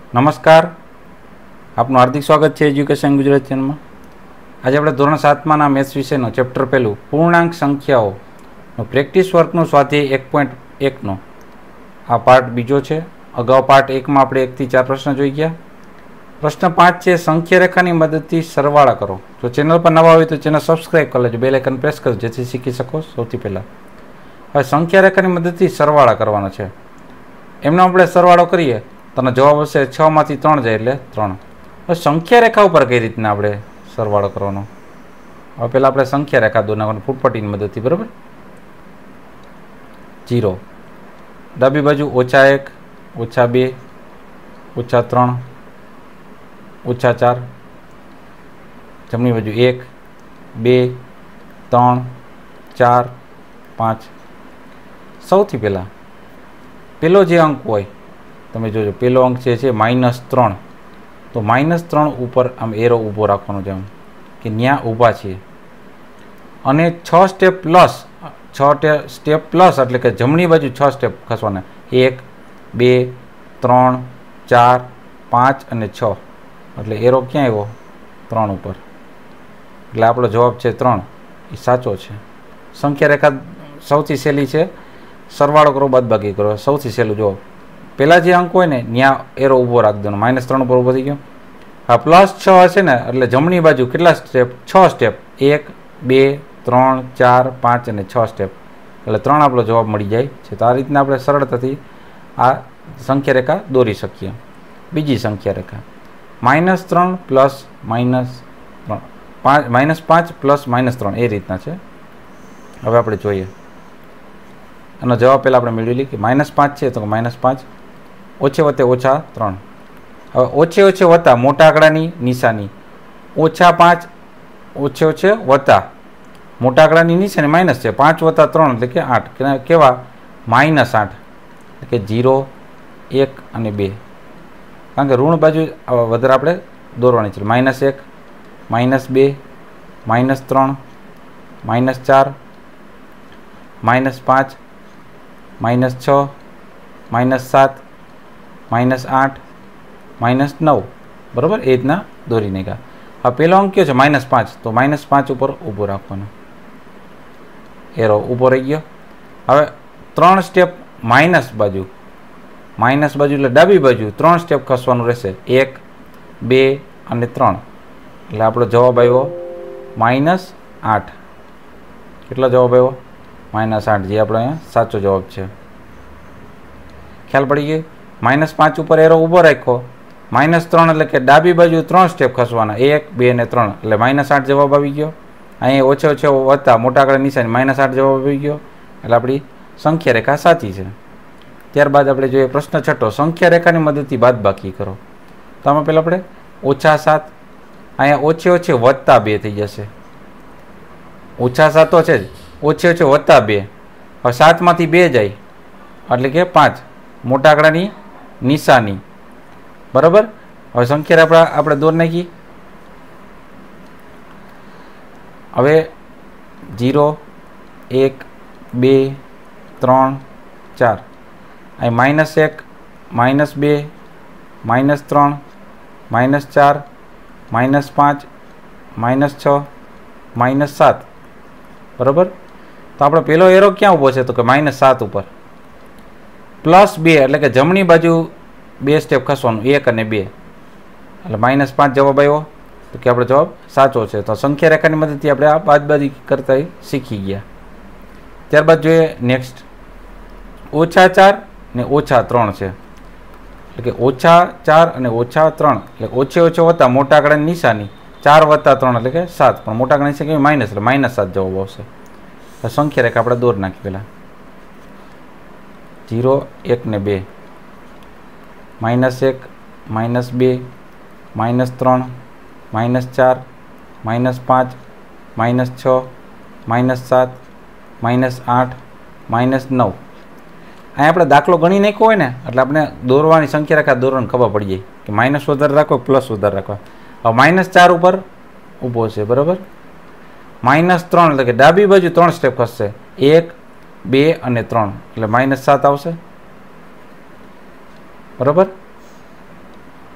નમસ્કાર, આપનું હાર્દિક સ્વાગત છે એજ્યુકેશન ગુજરાત ચેનલમાં. આજે આપણે ધોરણ 7માના મેથ્સ વિષયનો ચેપ્ટર પહેલું પૂર્ણાંક સંખ્યાઓનો પ્રેક્ટિસ વર્કનું સ્વાધ્યાય 1.1નો આ પાર્ટ બીજો છે. અગાઉ પાર્ટ 1માં આપણે 1 થી 4 પ્રશ્ન જોઈ ગયા. પ્રશ્ન 5 છે સંખ્યા રેખાની મદદથી સરવાળા કરો. જો ચેનલ પર નવા હોય તો ચેનલ સબસ્ક્રાઈબ કરી લેજો, બેલ આઇકન પ્રેસ કરજો જેથી શીખી શકો સૌથી પહેલાં. હવે સંખ્યા રેખાની મદદથી સરવાળા કરવાનો છે. એમનો આપણે સરવાળો કરીએ તો જવાબ હશે 6 માંથી 3 જાય એટલે 3. હવે સંખ્યા રેખા ઉપર કઈ રીતના આપણે સરવાળો કરવાનો? હવે પહેલાં આપણે સંખ્યા રેખા દોરવાની ફૂટપટ્ટીની મદદથી, બરાબર. 0 ડાબી બાજુ -1 -2 -3 -4, જમણી બાજુ 1 2 3 4 5. સૌથી પહેલાં પેલો જે અંક હોય તમે જોજો, પેલો અંક છે -3, તો -3 ઉપર આમ એરો ઊભો રાખવાનો છે, આમ કે ત્યાં ઊભા છીએ. અને 6 સ્ટેપ પ્લસ, 6 સ્ટેપ પ્લસ એટલે કે જમણી બાજુ 6 સ્ટેપ ખસવાના, 1 2 3 4 5 અને 6, એટલે એરો ક્યાં આવ્યો? 3 ઉપર. એટલે આપણો જવાબ છે 3, એ સાચો છે. સંખ્યા રેખા સૌથી સહેલી છે, સરવાળો કરો બાદબાકી કરો સૌથી સહેલું. જવાબ પહેલાં જે અંક હોય ને ત્યાં એરો ઊભો રાખી દેવાનો, -3 ઉપર ઊભો થઈ ગયો. હા, +6 હશે ને એટલે જમણી બાજુ કેટલા સ્ટેપ? 6 સ્ટેપ, 1 2 3 4 5 અને 6 સ્ટેપ, એટલે 3 આપણો જવાબ મળી જાય છે. તો આ રીતના આપણે સરળતાથી આ સંખ્યા રેખા દોરી શકીએ. બીજી સંખ્યા રેખા -3 પ્લસ -3, -5 પ્લસ -3 એ રીતના છે. હવે આપણે જોઈએ આનો જવાબ પહેલાં આપણે મેળવી લઈએ કે -5 છે તો -5 ઓછે વત્તે -3. હવે ઓછે ઓછે વત્તા મોટા આંકડાની નિશાની, -5 ઓછે ઓછે વત્તા મોટા આંકડાની નિશાની માઇનસ છે, 5 + 3 એટલે કે 8. કેવા? -8 એટલે કે 0 1 અને 2, કારણ કે ઋણ બાજુ વધારે આપણે દોરવાની છે. -1 -2 -3 -4 -5 -6 -7 -8 -9, બરાબર. એ રીતના દોરીને ગયા. હવે પહેલો અંક કયો છે? -5, તો -5 ઉપર ઊભો રાખવાનો, એરો ઊભો રહી ગયો. હવે 3 સ્ટેપ માઇનસ બાજુ એટલે ડાબી બાજુ 3 સ્ટેપ ખસવાનું રહેશે, 1 2 અને 3, એટલે આપણો જવાબ આવ્યો -8. કેટલો જવાબ આવ્યો? -8, જે આપણો અહીંયા સાચો જવાબ છે. ખ્યાલ પડી ગયો? -5 ઉપર એરો ઊભો રાખ્યો, -3 એટલે કે ડાબી બાજુ 3 સ્ટેપ ખસવાના, 1 2 અને 3, એટલે -8 જવાબ આવી ગયો. અહીંયા ઓછે ઓછે વત્તા મોટા આંકડા નિશાની -8 જવાબ આવી ગયો, એટલે આપણી સંખ્યા રેખા સાચી છે. ત્યારબાદ આપણે જોઈએ પ્રશ્ન 6, સંખ્યા રેખાની મદદથી બાદબાકી કરો. તો આમાં પહેલાં આપણે -7, અહીંયા ઓછે ઓછે +2 થઈ જશે. -7 તો છે જ, ઓછે ઓછે +2. હવે 7 માંથી 2 જાય એટલે કે 5, મોટા આંકડાની નિશાની, બરાબર. હવે સંખ્યા રેખા આપણે દોર નાખી. હવે 0 1 2 3 4, અહીં -1 -2 -3 -4 -5 -6 -7, બરાબર. તો આપણો પહેલો એરો ક્યાં ઊભો છે? તો કે -7 ઉપર. +2 એટલે કે જમણી બાજુ 2 સ્ટેપ ખસવાનું, 1 અને 2, એટલે -5 જવાબ આવ્યો. તો કે આપણો જવાબ સાચો છે. તો સંખ્યા રેખાની મદદથી આપણે આ બાદબાકી કરતા શીખી ગયા. ત્યારબાદ જોઈએ નેક્સ્ટ, -4 ને -3 છે, એટલે કે -4 અને -3, એટલે ઓછે ઓછે વત્તા મોટા આંકડાની નિશાની, 4 + 3 એટલે કે 7, પણ મોટા આંકડાની નિશાની માઇનસ એટલે -7 જવાબ આવશે. તો સંખ્યા રેખા આપણે દોર નાખી પહેલાં. 0 1 ને 2, -1 -2 -3 -4 -5 -6 -7 -8 -9. અહીં આપણે દાખલો ગણી નાખ્યો હોય ને એટલે આપણે દોરવાની સંખ્યા રેખા દોરવાની ખબર પડી જાય કે માઇનસ વધારે રાખો પ્લસ વધારે રાખવા. હવે -4 ઉપર ઊભો છે, બરાબર. -3 એટલે કે ડાબી બાજુ 3 સ્ટેપ ખસશે, 1 2 અને 3 એટલે -7 આવશે, બરાબર.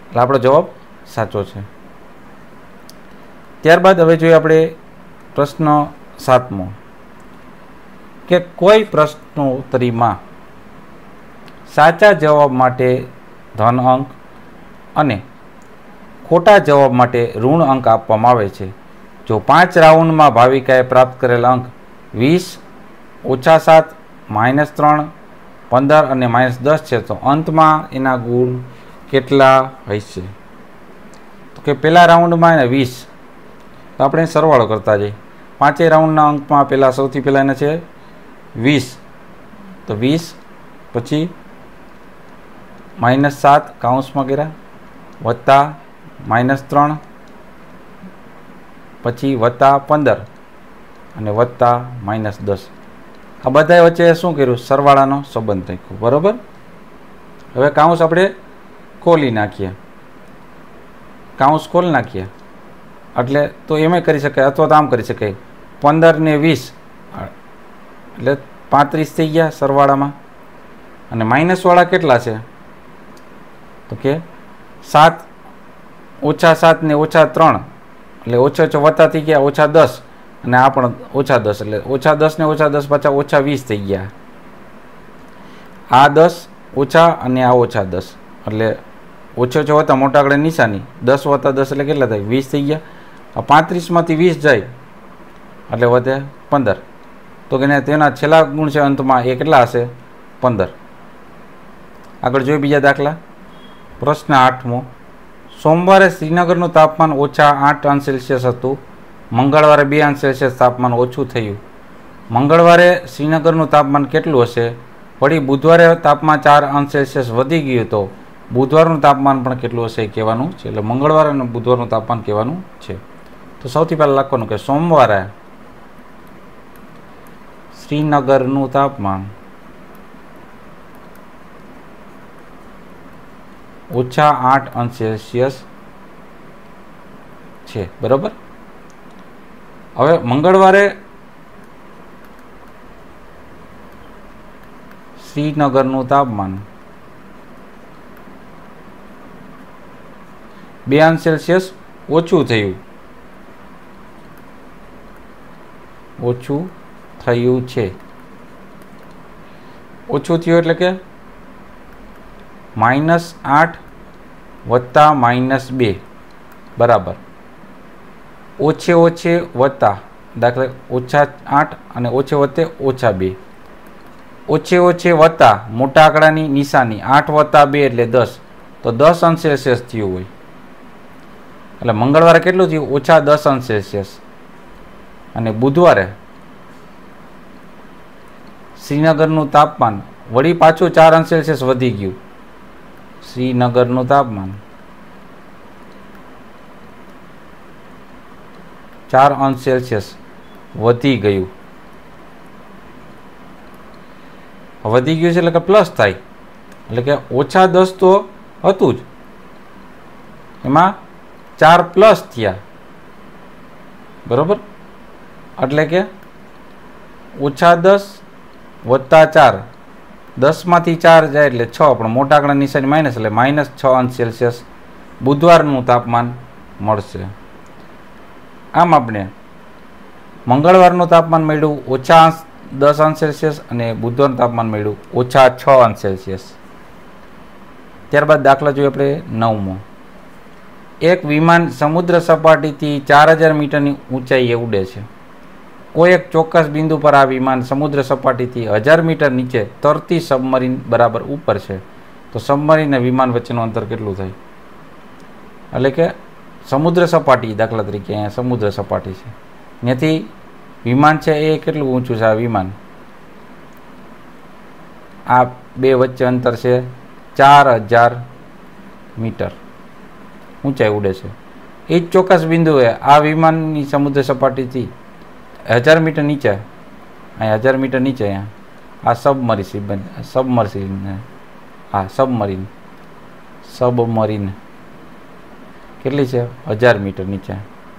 એટલે આપણો જવાબ સાચો છે. ત્યારબાદ હવે જોઈએ આપણે પ્રશ્ન 7મો કે કોઈ પ્રશ્નોત્તરીમાં સાચા જવાબ માટે ધન અંક અને ખોટા જવાબ માટે ઋણ અંક આપવામાં આવે છે. જો 5 રાઉન્ડમાં ભાવિકાએ પ્રાપ્ત કરેલ અંક 20, -7, -3, 15 અને -10 છે, તો અંતમાં એના ગુણ કેટલા હશે? તો કે પહેલા રાઉન્ડમાં એને 20, તો આપણે સરવાળો કરતા જઈએ. 5 રાઉન્ડના અંકમાં પહેલાં સૌથી પહેલાં એને છે 20, તો 20 પછી -7 કૌંસમાં કર્યા વત્તા -3 પછી વત્તા 15 અને વત્તા -10. આ બધા વચ્ચે શું કર્યું? સરવાળાનો સંબંધ રાખ્યો. બરાબર. હવે કૌંસ આપણે ખોલી નાખીએ, કૌંસ ખોલી નાખીએ એટલે તો એમ કરી શકાય, અથવા તો આમ કરી શકાય 15 ને 20 એટલે 35 થઈ ગયા સરવાળામાં. અને માઇનસવાળા કેટલા છે? તો કે 7, -7 ને -3 એટલે ઓછા વત્તા થઈ ગયા -10 અને આ પણ -10 એટલે -10 ને -10 પાછા -20 થઈ ગયા. આ 10 ઓછા અને આ -10 એટલે ઓછો વત્તા મોટા આંકડે નિશાની 10 વત્તા 10 એટલે કેટલા થાય? 20 થઈ ગયા. આ 35માંથી 20 જાય એટલે વધે 15. તો કે તેના છેલ્લા ગુણ છે અંતમાં એ કેટલા હશે? 15. આગળ જોઈએ બીજા દાખલા. પ્રશ્ન 8મો. સોમવારે શ્રીનગરનું તાપમાન -8°C હતું. મંગળવારે 2°C તાપમાન ઓછું થયું. મંગળવારે શ્રીનગરનું તાપમાન કેટલું હશે? વળી બુધવારે તાપમાન 4°C વધી ગયું તો બુધવારનું તાપમાન પણ કેટલું હશે એ કહેવાનું છે. એટલે મંગળવાર અને બુધવારનું તાપમાન કહેવાનું છે. તો સૌથી પહેલાં લખવાનું કે સોમવારે શ્રીનગરનું તાપમાન -8°C છે. બરાબર. હવે મંગળવારે શ્રીનગરનું તાપમાન 2°C ઓછું થયું છે. ઓછું થયું એટલે કે -8 વત્તા -2 બરાબર ઓછે વત્તા, દાખલા -8 અને ઓછે વત્તે -2. ઓછે વત્તા મોટા આંકડાની નિશાની 8 વત્તા 2 એટલે 10, તો 10°C થયું હોય. એટલે મંગળવારે કેટલું થયું? -10°C. અને બુધવારે શ્રીનગરનું તાપમાન વળી પાછું 4°C વધી ગયું. શ્રીનગરનું તાપમાન 4°C વધી ગયું. વધી ગયું છે એટલે કે પ્લસ થાય, એટલે કે -10 તો હતું જ, એમાં 4 પ્લસ થયા. બરાબર. એટલે કે -10 વત્તા 4, 10માંથી 4 જાય એટલે 6, પણ મોટા આંકડા નિશાની માઇનસ એટલે -6°C બુધવારનું તાપમાન મળશે. આમ આપણે મંગળવારનું તાપમાન મળ્યું -10°C અને બુધવારનું તાપમાન મળ્યું -6°C. ત્યારબાદ દાખલા જોઈએ આપણે 9મો. એક વિમાન સમુદ્ર સપાટીથી 4000 મીટરની ઊંચાઈએ ઉડે છે. કોઈ એક ચોક્કસ બિંદુ પર આ વિમાન સમુદ્ર સપાટીથી 1000 મીટર નીચે તરતી સબમરીન બરાબર ઉપર છે, તો સબમરીન અને વિમાન વચ્ચેનું અંતર કેટલું થાય? એટલે કે સમુદ્ર સપાટી, દાખલા તરીકે અહીંયા સમુદ્ર સપાટી છે, ત્યાંથી વિમાન છે એ કેટલું ઊંચું છે? આ વિમાન, આ બે વચ્ચે અંતર છે 4000 મીટર ઊંચાઈ ઉડે છે. એ જ ચોક્કસ બિંદુએ આ વિમાનની સમુદ્ર સપાટીથી 1000 મીટર નીચે, અહીંયા 1000 મીટર નીચે અહીંયા આ સબમરીન કેટલી છે? 1000 મીટર નીચે.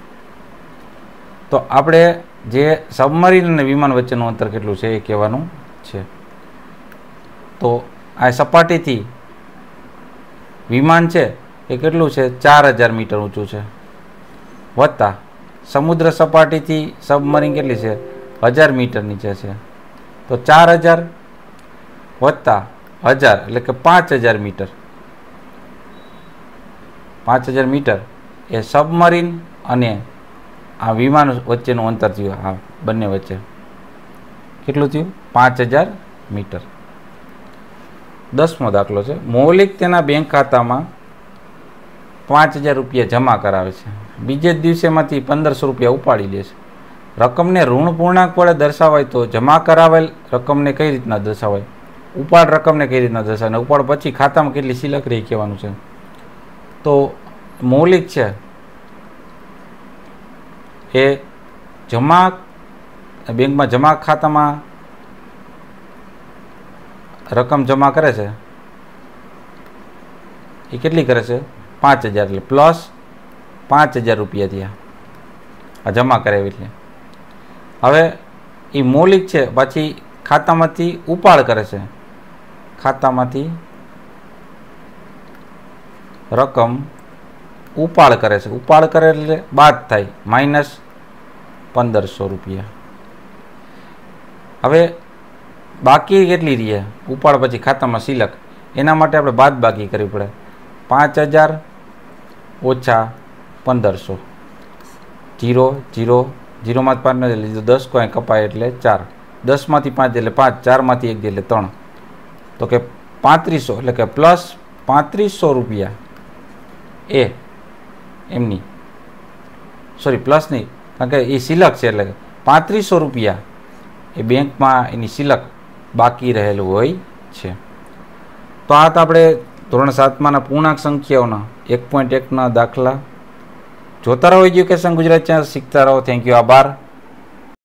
તો આપણે જે સબમરીન અને વિમાન વચ્ચેનું અંતર કેટલું છે એ કહેવાનું છે. તો આ સપાટીથી વિમાન છે એ કેટલું છે 4000 મીટર ઊંચું છે, વત્તા સમુદ્ર સપાટીથી સબમરીન કેટલી છે 1000 મીટર નીચે છે, તો 4000 વત્તા 1000 એટલે કે 5000 મીટર. 5000 મીટર એ સબમરીન અને આ વિમાન વચ્ચેનું અંતર થયું. આ બંને વચ્ચે કેટલું થયું 5000 મીટર. 10મો દાખલો છે. મૌલિક તેના બેંક ખાતામાં 5000 રૂપિયા જમા કરાવે છે. બીજે જ દિવસેમાંથી 1500 રૂપિયા ઉપાડી લે છે. રકમને ઋણ પૂર્ણાંક વડે દર્શાવાય તો જમા કરાવેલ રકમને કઈ રીતના દર્શાવાય? ઉપાડ રકમને કઈ રીતના દર્શાવાય? ઉપાડ પછી ખાતામાં કેટલી સિલક રહી કહેવાનું છે. તો મૌલિક છે એ જમા બેંકમાં જમા ખાતામાં રકમ જમા કરે છે એ કેટલી કરે છે 5000 એટલે પ્લસ 5000 રૂપિયા થયા આ જમા કરાવી એટલે. હવે એ મૌલિક છે પછી ખાતામાંથી ઉપાડ કરે છે, ખાતામાંથી રકમ ઉપાડ કરે છે, ઉપાડ કરે એટલે બાદ થાય -1500 રૂપિયા. હવે બાકી કેટલી રહે ઉપાડ પછી ખાતામાં સિલક, એના માટે આપણે બાદ બાકી કરવી પડે. 5000 ઓછા 1500, 0 0 0 માંથી 5 નથી લીધું, 10 કોઈ કપાય એટલે 4, 10 માંથી 5 એટલે 5, 4 માંથી 1 એટલે 3, તો કે 3500 એટલે કે પ્લસ 3500 રૂપિયા એ એમની સોરી પ્લસ નહીં કારણ કે એ સિલક છે એટલે 3500 રૂપિયા એ બેંકમાં એની સિલક બાકી રહેલું હોય છે. તો આ તો આપણે ધોરણ 7માના પૂર્ણાંક સંખ્યાઓના 1.1ના દાખલા જોતા રહો. એજ્યુકેશન ગુજરાત ચેનલ શીખતા રહો. થેન્ક યુ, આભાર.